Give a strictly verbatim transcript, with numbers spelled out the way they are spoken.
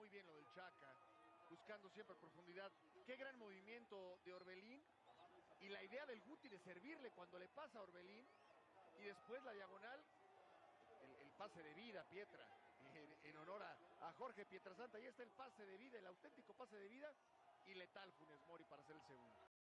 muy bien lo del Chaca, buscando siempre profundidad. Qué gran movimiento de Orbelín y la idea del Guti de servirle cuando le pasa a Orbelín y después la diagonal, el, el pase de vida, Pietra, en, en honor a, a Jorge Pietrasanta. Ahí está el pase de vida, el auténtico pase de vida y letal Funes Mori para hacer el segundo.